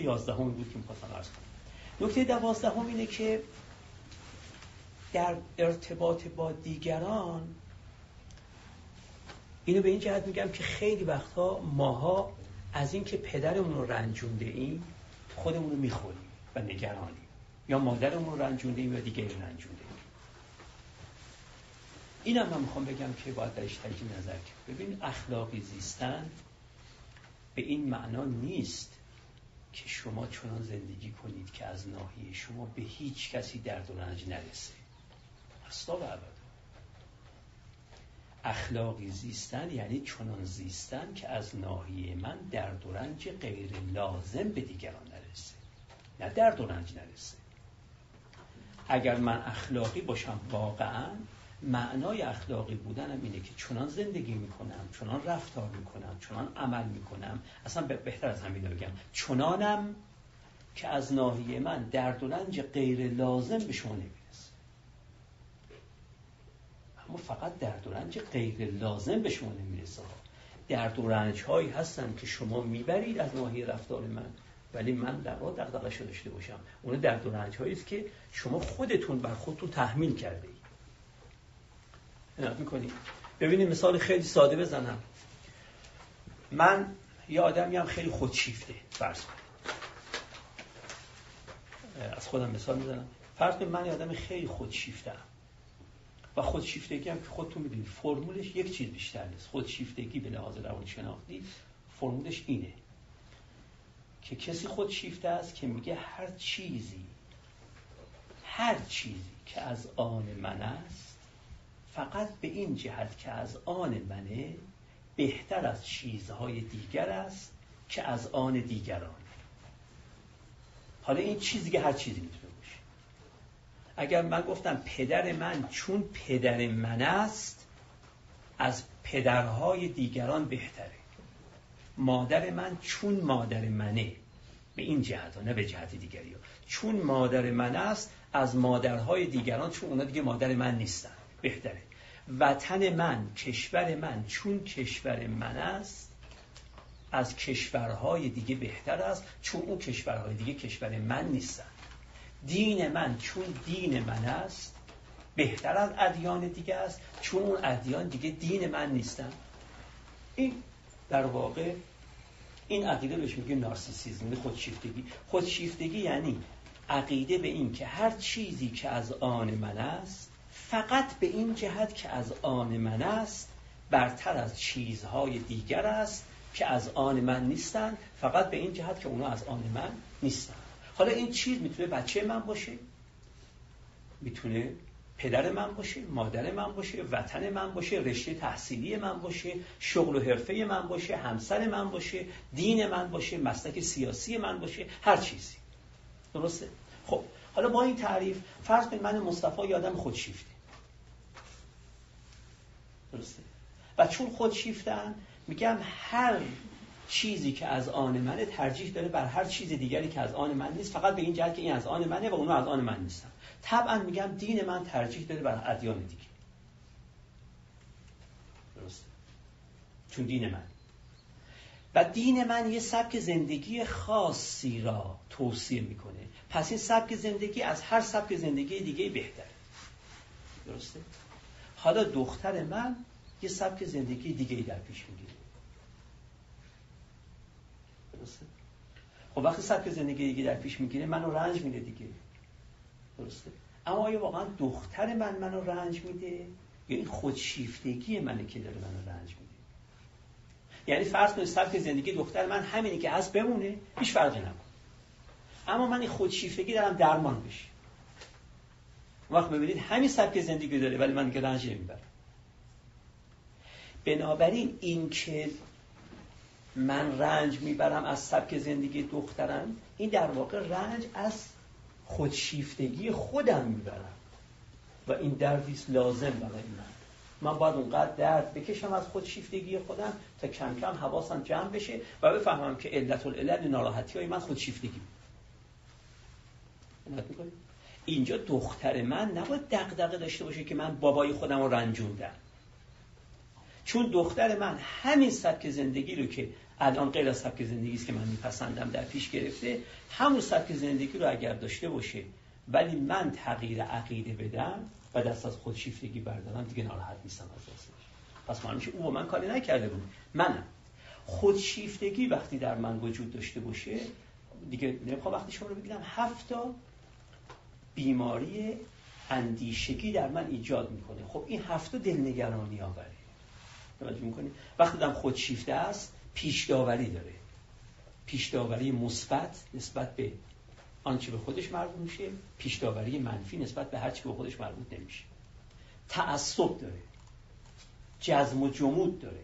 11 بود که می‌خواستم عرض کنم. نکته 12 اینه که در ارتباط با دیگران، اینو به این جهت میگم که خیلی وقتها ماها از این که پدرمون رو رنجونده ایم خودمون رو میخوریم و نگرانیم، یا مادرمون رو رنجونده ایم یا دیگری رنجونده ایم. اینم من میخوام بگم که باید درش تجدید نظر کرد. ببین، اخلاقی زیستن به این معنا نیست که شما چنان زندگی کنید که از ناحیه شما به هیچ کسی درد و رنج نرسه. اصلا و ابدا. اخلاقی زیستن یعنی چنان زیستن که از ناحیه من درد و رنج غیر لازم به دیگران نرسه، نه درد و رنج نرسه. اگر من اخلاقی باشم، واقعا معنای اخلاقی بودنم اینه که چنان زندگی میکنم، چنان رفتار میکنم، چنان عمل میکنم، اصلا بهتر از همین بگم چنانم که از ناحیه من درد و رنج غیر لازم به شما نمیرسه. اما فقط درد و رنج غیر لازم به شما نمیرسه. درد و رنج هایی هستن که شما میبرید از ناحیه رفتار من، ولی من در واقع دغدغه‌اش داشته باشم. اون درد و رنج هایی است که شما خودتون بر خودتون تحمیل کرده اید. عنایت میکنید. ببینید مثال خیلی ساده بزنم. من یه آدمی هم خیلی خودشیفته، فرض کنید. از خودم مثال میزنم. فرض کنید من یه آدم خیلی خودشیفته‌ام. و خودشیفتگی هم که خودتون میدونید فرمولش یک چیز بیشتر نیست. خودشیفتگی به لحاظ روانشناختی فرمولش اینه که کسی خودشیفته است که میگه هر چیزی که از آن من است، فقط به این جهت که از آن منه، بهتر از چیزهای دیگر است که از آن دیگران. حالا این چیزی که هر چیزی میتونه باشه. اگر من گفتم پدر من چون پدر من است از پدرهای دیگران بهتره، مادر من چون مادر منه، به این جهت نه به جهت دیگری ها، چون مادر من است از مادرهای دیگران، چون اونا دیگه مادر من نیستن، بهتره. وطن من، کشور من چون کشور من است از کشورهای دیگه بهتر است، چون اون کشورهای دیگه کشور من نیستن. دین من چون دین من است بهتر از ادیان دیگه است، چون اون ادیان دیگه دین من نیستن. این در واقع این عقیده بهش میگه نارسیسیسم، خودشیفتگی. خودشیفتگی یعنی عقیده به این که هر چیزی که از آن من است، فقط به این جهت که از آن من است، برتر از چیزهای دیگر است که از آن من نیستن، فقط به این جهت که اونا از آن من نیستن. حالا این چیز میتونه بچه من باشه، میتونه پدر من باشه، مادر من باشه، وطن من باشه، رشته تحصیلی من باشه، شغل و حرفه من باشه، همسر من باشه، دین من باشه، مسلک سیاسی من باشه، هر چیزی. درسته؟ خب حالا با این تعریف فرض کنید من مصطفی یادم خودشیفته. درسته؟ و چون خودشیفتن میگم هر چیزی که از آن منه ترجیح داره بر هر چیز دیگری که از آن من نیست، فقط به این جهت که این از آن منه و اونا از آن من نیستن. طبعا میگم دین من ترجیح داره بر ادیان دیگه. درسته؟ چون دین من و دین من یه سبک زندگی خاصی را توصیه میکنه، پس این سبک زندگی از هر سبک زندگی دیگه بهتره. درسته؟ حالا دختر من یه سبک زندگی دیگه در پیش میگیره. درسته؟ خب وقتی سبک زندگی دیگه در پیش میگیره منو رنج میده دیگه. درسته؟ اما آیا واقعا دختر من منو رنج میده یا این خودشیفتگی منه که داره منو رنج میده؟ یعنی فرض کنید سبک زندگی دختر من همینی که هست بمونه، هیچ فرقی نکنه، اما من این خودشیفتگی دارم درمان بشه. وقت ببینید همین سبک زندگی داره ولی من که رنج نمیبرم. بنابراین این که من رنج میبرم از سبک زندگی دخترم، این در واقع رنج از خودشیفتگی خودم میبرم و این دردیست لازم برای من باید اونقدر درد بکشم از خودشیفتگی خودم تا کم کم حواسم جمع بشه و بفهمم که علت العلل ناراحتی های من خودشیفتگی. اینجا دختر من نباید دغدغه داشته باشه که من بابای خودم رو رنجوندم، چون دختر من همین سبک زندگی رو که الان غیر از سبک زندگی است که من میپسندم در پیش گرفته، همون سبک زندگی رو اگر داشته باشه ولی من تغییر عقیده بدم و دست از خودشیفتگی بردارم، دیگه ناراحت نیستم از دستش. پس معلومه او با من کاری نکرده بود، منم. خودشیفتگی وقتی در من وجود داشته باشه، دیگه نمیخوام وقتی شما رو بگیرم 7 بیماری اندیشگی در من ایجاد میکنه. خب این 7 دلنگرانی آوره. توجه میکنید؟ وقتی آدم خودشیفته است، پیش داوری داره، پیش داوری مثبت نسبت به آنچه به خودش مربوط میشه، پیش داوری منفی نسبت به هر چی به خودش مربوط نمیشه. تعصب داره، جزم و جمود داره،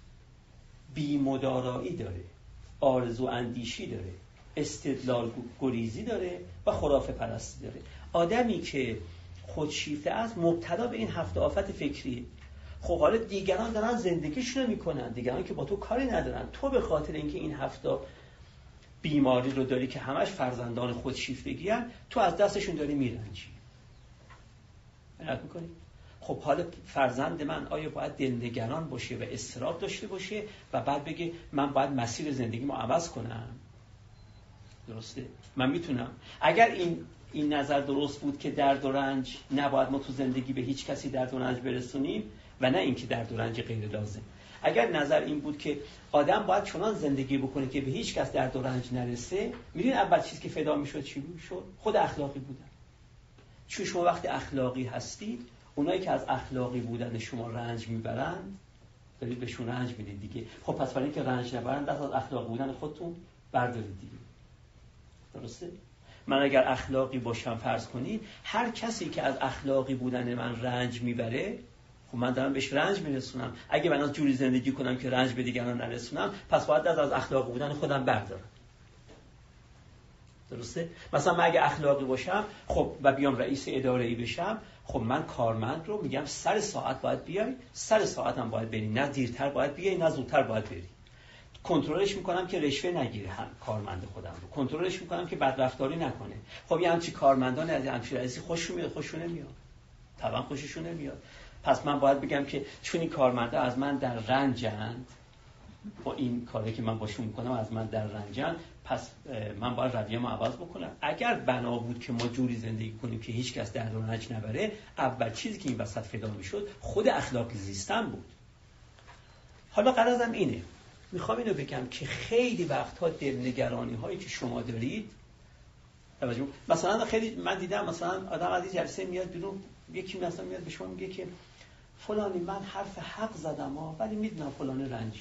بی‌مدارایی داره، آرزو اندیشی داره، استدلال گریزی داره و خرافه پرستی داره. آدمی که خودشیفته است مبتلا به این 7 آفت فکریه. خب حالا دیگران دارن زندگیشون رو میکنن، دیگران که با تو کاری ندارن، تو به خاطر اینکه این 7 بیماری رو داری که همش فرزندان خودشیفتگی هستن، تو از دستشون داری میرنجی. عنایت میکنی؟ خب حالا فرزند من آیا باید دلنگران باشه و اضطراب داشته باشه و بعد بگه من باید مسیر زندگیمو عوض کنم؟ درسته؟ من میتونم. اگر این نظر درست بود که درد و رنج نباید ما تو زندگی به هیچ کسی درد و رنج برسونیم و نه اینکه درد و رنج غیر لازم. اگر نظر این بود که آدم باید چنان زندگی بکنه که به هیچ کس درد و رنج نرسه، میدونید اول چیزی که فدا میشد چی بود؟ خود اخلاقی بودن. چون شما وقتی اخلاقی هستید، اونایی که از اخلاقی بودن شما رنج میبرند، دارید بهشون رنج میدید دیگه. خب پس برای اینکه رنج نبرن، دست از اخلاقی بودن خودتون بردارید دیگه. درسته؟ من اگر اخلاقی باشم، فرض کنید هر کسی که از اخلاقی بودن من رنج میبره، خب من دارم بهش رنج میرسونم. اگه من از جوری زندگی کنم که رنج به دیگران نرسونم، پس باید از اخلاقی بودن خودم بردارم. درسته؟ مثلا من اگه اخلاقی باشم، خب و بیام رئیس اداره‌ای بشم، خب من کارمند رو میگم سر ساعت باید بیای، سر ساعت هم باید بری، نه دیرتر باید بیای نه زودتر باید بری. کنترلش میکنم که رشوه نگیره کارمند خودم رو، کنترلش میکنم که بدرفتاری نکنه. خب یه همچین کارمندان از همچین رئیسی خوششون میاد؟ خوششون نمیاد، طبعا خوششون نمیاد. پس من باید بگم که چون این کارمندا از من در رنجند، با این کاری که من باشون میکنم از من در رنجند، پس من باید رویه‌مو عوض بکنم. اگر بنا بود که ما جوری زندگی کنیم که هیچ کس درد و رنج نبره، اول چیزی که این وسط فدا میشد خود اخلاقی زیستن بود. حالا غرضم اینه، میخوام اینو بگم که خیلی وقتها دلنگرانی هایی که شما دارید، مثلا خیلی من دیدم مثلا آدم از این جلسه میاد بیرون، یکی مثلا میاد به شما میگه که فلانی من حرف حق زدم ولی میدونم فلان رنج.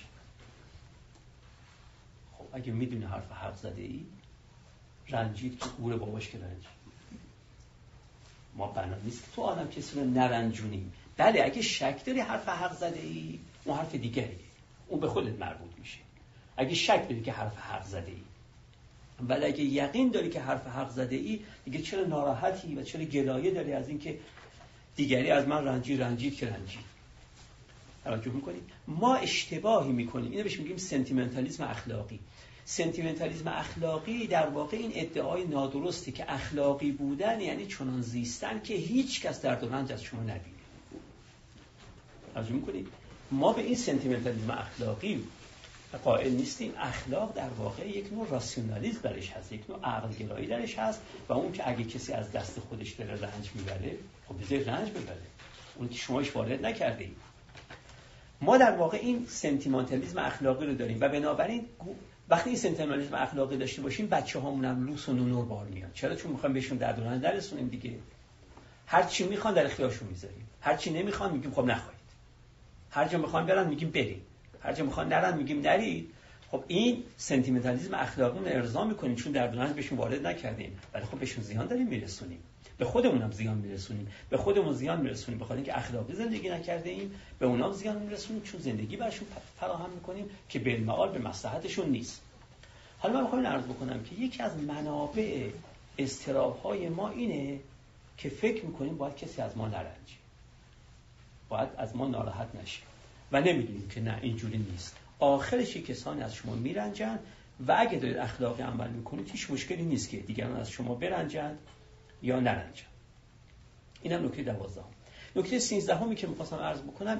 خب اگه میدونی حرف حق زده ای، رنجید که گور باباش که رنج. ما بنا نیست که تو آدم کسی رو نرنجونیم. بله اگه شک داری حرف حق زده ای، اون حرف دیگریه، اون به خودت مربوط میشه. اگه شک داری که حرف حق زده ای، ولی اگه یقین داری که حرف حق زده ای، دیگه چرا ناراحتی و چرا گلایه داری از این که دیگری از من رنجید که رنجید؟ توجه میکنید؟ ما اشتباهی میکنیم، اینو بهش میگیم سنتیمنتالیسم اخلاقی. سنتیمنتالیسم اخلاقی در واقع این ادعای نادرستی که اخلاقی بودن یعنی چنان زیستن که هیچ کس درد و رنج از شما نبینه. توجه میکنید؟ ما به این سنتیمنتالیسم اخلاقی قائل نیستیم. اخلاق در واقع یک نوع راسیونالیسم درش هست، یک نوع عقل گرایی درش هست و اون که اگه کسی از دست خودش داره رنج میبره، خب بذار رنج ببره، اون که شماش وارد نکرده اید. ما در واقع این سنتیمنتالیسم اخلاقی رو داریم و بنابراین وقتی این سنتیمنتالیسم اخلاقی داشته باشیم، بچه‌هامون هم لوس و نونور بار میان. چرا؟ چون میخوایم بهشون درد و رنج نرسونیم دیگه. هر چی میخوان در اختیارشون میذاریم، هر چی نمیخوان میگیم خب نخواهید. هر جا میخوان برن میگیم برید، هر جا میخوان نرن میگیم نرید. خب این سنتیمنتالیسم اخلاقی رو ارضا میکنیم چون درد و رنج بهشون وارد نکردیم، ولی خب بهشون زیان داریم میرسونیم. به خودمون هم زیان میرسونیم، به خودمون زیان میرسونیم بخاطر اینکه اخلاقی زندگی نکرده ایم، به اونها زیان میرسونیم چون زندگی براشون فراهم میکنیم که بالمعال به مصلحتشون نیست. حالا من میخوام عرض بکنم که یکی از منابع اضطراب‌های ما اینه که فکر میکنیم باید کسی از ما نرنجه، باید از ما ناراحت نشه و نمیدونیم که نه اینجوری نیست. آخرش کسانی از شما میرنجن و اگه دارید اخلاقی عمل میکنید هیچ مشکلی نیست که دیگران از شما برنجن یا نرنجن. اینم نکته 12. نکته 13 که می‌خواستم عرض بکنم